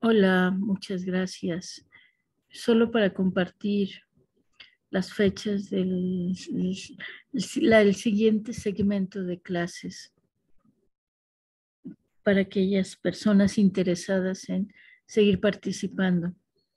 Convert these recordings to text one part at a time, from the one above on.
Hola, muchas gracias. Solo para compartir las fechas del siguiente segmento de clases para aquellas personas interesadas en seguir participando.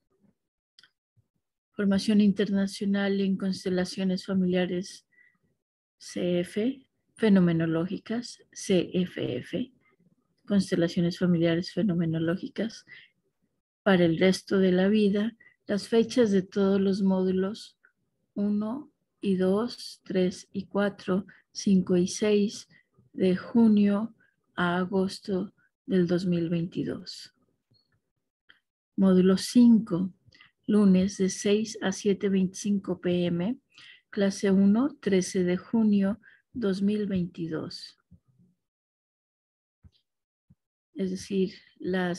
Formación internacional en constelaciones familiares CF, fenomenológicas, CFF, constelaciones familiares fenomenológicas para el resto de la vida. Las fechas de todos los módulos 1 y 2, 3 y 4, 5 y 6 de junio a agosto del 2022. Módulo 5, lunes de 6 a 7:25 p.m. Clase 1, 13 de junio 2022. Es decir, la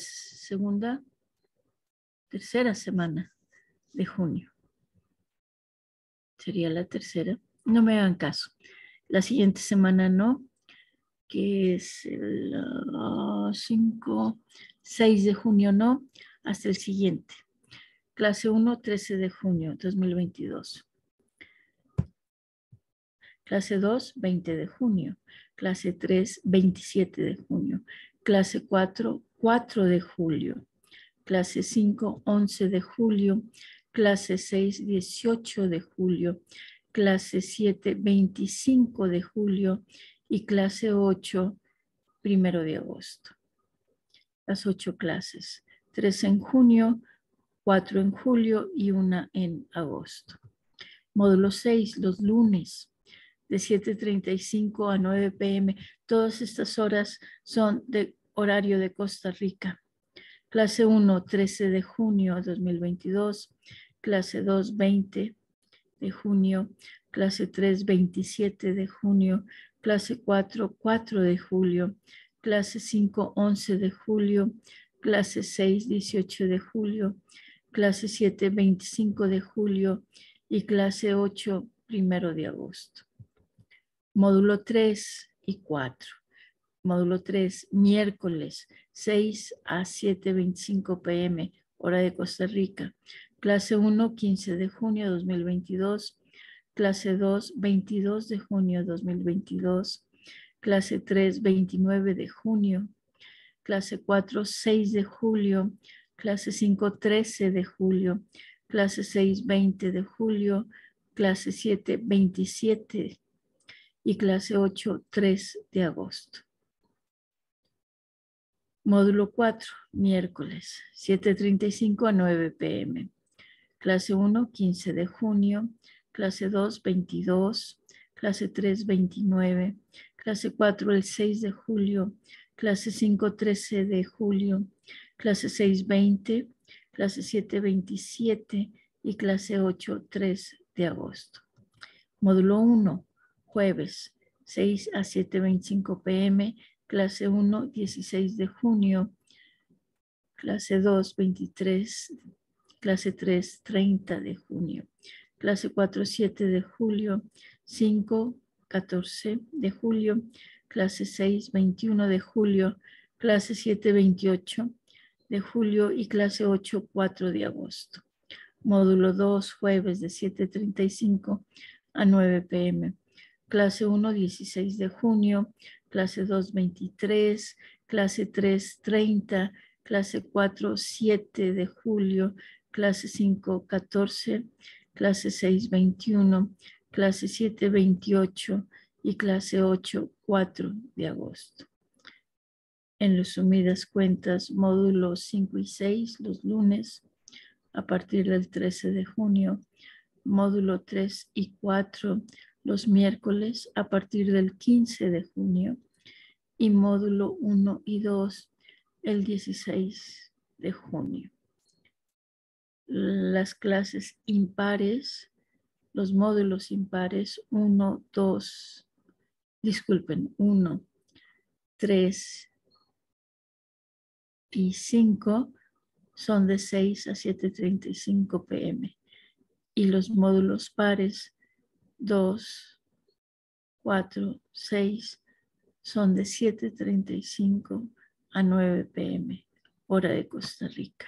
tercera semana de junio. Sería la tercera. No me hagan caso. La siguiente semana no, que es el 5, 6 de junio no, hasta el siguiente. Clase 1, 13 de junio 2022. Clase 2, 20 de junio. Clase 3, 27 de junio. Clase 4, 4 de julio. Clase 5, 11 de julio. Clase 6, 18 de julio. Clase 7, 25 de julio. Y clase 8, 1 de agosto. Las 8 clases. 3 en junio, 4 en julio y 1 en agosto. Módulo 6, los lunes, de 7:35 a 9 p.m. Todas estas horas son de horario de Costa Rica. Clase 1, 13 de junio 2022. Clase 2, 20 de junio. Clase 3, 27 de junio. Clase 4, 4 de julio. Clase 5, 11 de julio. Clase 6, 18 de julio. Clase 7, 25 de julio. Y clase 8, 1 de agosto. Módulo 3 y 4. Módulo 3, miércoles 6 a 7:25 p.m., hora de Costa Rica. Clase 1, 15 de junio 2022. Clase 2, 22 de junio 2022. Clase 3, 29 de junio. Clase 4, 6 de julio. Clase 5, 13 de julio. Clase 6, 20 de julio. Clase 7, 27 y clase 8, 3 de agosto. Módulo 4, miércoles, 7:35 a 9 p.m. Clase 1, 15 de junio. Clase 2, 22. Clase 3, 29. Clase 4, el 6 de julio. Clase 5, 13 de julio. Clase 6, 20. Clase 7, 27. Y clase 8, 3 de agosto. Módulo 1, jueves, 6 a 7:25 p.m. Clase 1, 16 de junio. Clase 2, 23. Clase 3, 30 de junio. Clase 4, 7 de julio. 5, 14 de julio. Clase 6, 21 de julio. Clase 7, 28 de julio. Y clase 8, 4 de agosto. Módulo 2, jueves de 7:35 a 9 p.m. Clase 1, 16 de junio. Clase 2, 23. Clase 3, 30. Clase 4, 7 de julio. Clase 5, 14. Clase 6, 21. Clase 7, 28. Y clase 8, 4 de agosto. En resumidas cuentas, módulos 5 y 6, los lunes, a partir del 13 de junio, módulo 3 y 4 los miércoles a partir del 15 de junio y módulo 1 y 2 el 16 de junio. Las clases impares, los módulos impares 1, 3 y 5 son de 6 a 7:35 p.m. y los módulos pares 2, 4, 6 son de 7:35 a 9 p.m. hora de Costa Rica.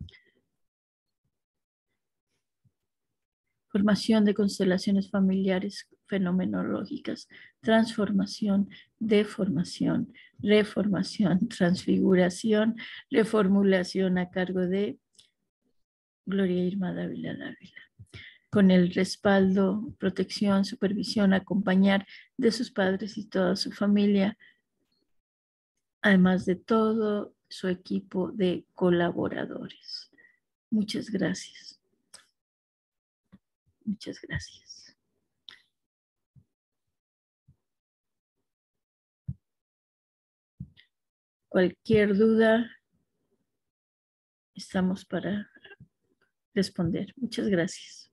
Formación de constelaciones familiares fenomenológicas, transformación, deformación, reformación, transfiguración, reformulación a cargo de Gloria Irma Dávila Dávila. Con el respaldo, protección, supervisión, acompañar de sus padres y toda su familia, además de todo su equipo de colaboradores. Muchas gracias. Muchas gracias. Cualquier duda, estamos para responder. Muchas gracias.